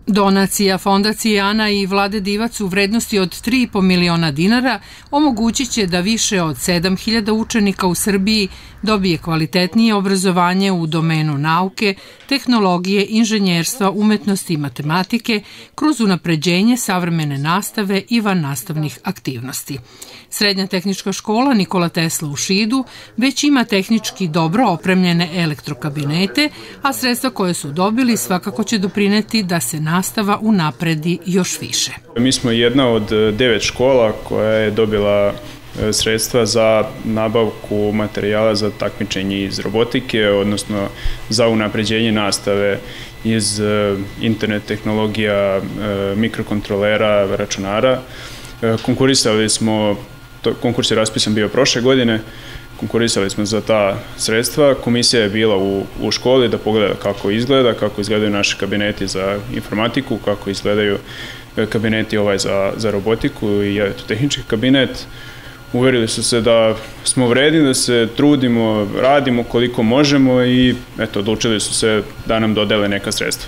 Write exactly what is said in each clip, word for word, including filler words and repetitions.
Donacija Fondacije Ana i Vlade Divac u vrednosti od tri i po miliona dinara omogućit će da više od sedam hiljada učenika u Srbiji dobije kvalitetnije obrazovanje u domenu nauke, tehnologije, inženjerstva, umetnosti i matematike kroz unapređenje savremene nastave i vannastavnih aktivnosti. Srednja tehnička škola Nikola Tesla u Šidu već ima tehnički dobro opremljene elektrokabinete, a sredstva koje su dobili svakako će doprineti da se nastava unapredi još više. Mi smo jedna od devet škola koja je dobila sredstva za nabavku materijala za takmičenje iz robotike, odnosno za unapređenje nastave iz internet tehnologija, mikrokontrolera, računara. Konkurisali smo, konkurs je raspisan bio prošle godine, konkurisali smo za ta sredstva. Komisija je bila u, u školi da pogleda kako izgleda, kako izgledaju naši kabineti za informatiku, kako izgledaju kabineti ovaj za, za robotiku i tehnički kabinet. Uverili su se da smo vredni, da se trudimo, radimo koliko možemo i eto, odlučili su se da nam dodele neka sredstva.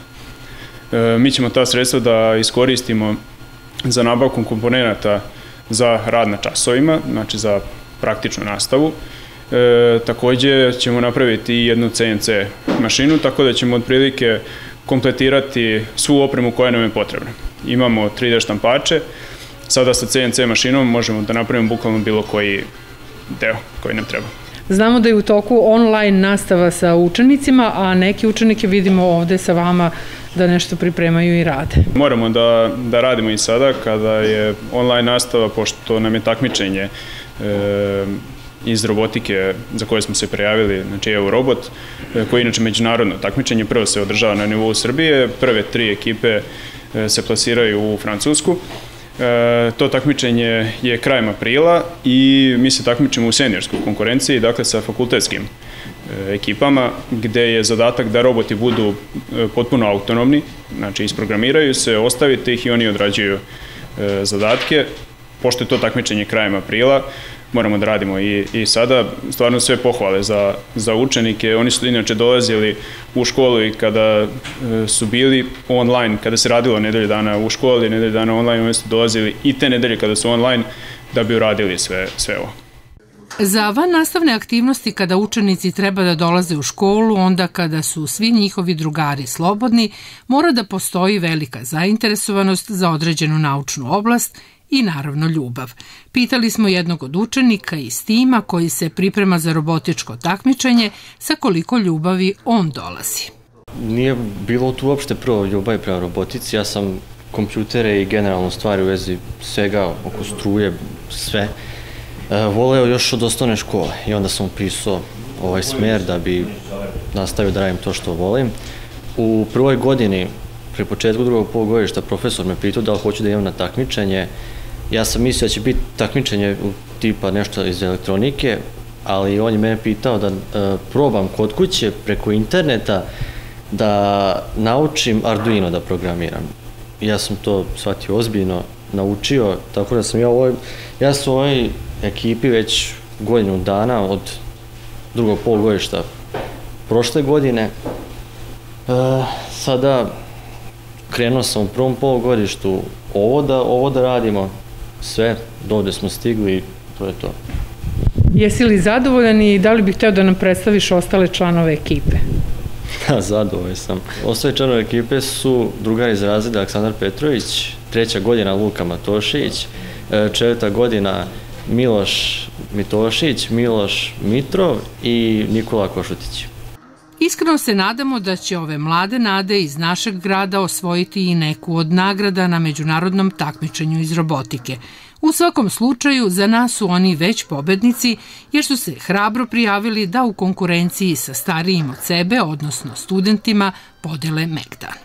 E, mi ćemo ta sredstva da iskoristimo za nabavku komponenata za rad na časovima, znači za praktičnu nastavu. E, takođe ćemo napraviti jednu C N C mašinu, tako da ćemo otprilike kompletirati svu opremu koja nam je potrebna. Imamo tri D štampače, sada sa C N C mašinom možemo da napravimo bukvalno bilo koji deo koji nam treba. Znamo da je u toku online nastava sa učenicima, a neki učenike vidimo ovde sa vama da nešto pripremaju i rade. Moramo da, da radimo i sada kada je online nastava, pošto nam je takmičenje e, iz robotike za koje smo se prijavili, znači Eurobot, koji je inače međunarodno takmičenje, prvo se održava na nivou Srbije, prve tri ekipe se plasiraju u Francusku. E, to takmičenje je krajem aprila i mi se takmičimo u seniorskoj konkurenciji, dakle sa fakultetskim e, ekipama, gde je zadatak da roboti budu e, potpuno autonomni, znači isprogramiraju se, ostavite ih i oni odrađuju e, zadatke. Pošto je to takmičenje krajem aprila, moramo da radimo i, i sada. Stvarno sve pohvale za, za učenike. Oni su inače dolazili u školu i kada e, su bili online, kada se radilo nedelju dana u školi, nedelju dana online, oni su dolazili i te nedelje kada su online da bi uradili sve, sve ovo. Za vannastavne aktivnosti kada učenici treba da dolaze u školu, onda kada su svi njihovi drugari slobodni, mora da postoji velika zainteresovanost za određenu naučnu oblast i naravno ljubav. Pitali smo jednog od učenika iz tima koji se priprema za robotičko takmičenje sa koliko ljubavi on dolazi. Nije bilo tu uopšte prvo ljubavi prema robotici, ja sam kompjutere i generalno stvari u vezi svega oko struje, sve, voleo još od osnovne škole i onda sam upisao ovaj smer da bi nastavio da radim to što volim. U prvoj godini, pri početku drugog polugodišta, profesor me pitao da li hoću da idem na takmičenje. Ja sam mislio da će biti takmičenje tipa nešto iz elektronike, ali on je mene pitao da e, probam kod kuće preko interneta da naučim Arduino da programiram. Ja sam to shvatio ozbiljno, naučio, tako da sam ja u ovoj, ja sam u ovoj ekipi već godinu dana od drugog polugodišta prošle godine. E, sada krenuo sam u prvom polugodištu ovo da, ovo da radimo, sve, dovde smo stigli i to je to. Jesi li zadovoljan i da li bih hteo da nam predstaviš ostale članove ekipe? Da, zadovoljan sam. Ostale članove ekipe su drugari iz razreda Aleksandar Petrović, treća godina Luka Matošić, četvrta godina Miloš Mitošić, Miloš Mitrov i Nikola Košutić. Iskreno se nadamo da će ove mlade nade iz našeg grada osvojiti i neku od nagrada na međunarodnom takmičenju iz robotike. U svakom slučaju, za nas su oni već pobednici jer su se hrabro prijavili da u konkurenciji sa starijim od sebe, odnosno studentima, podele megdan.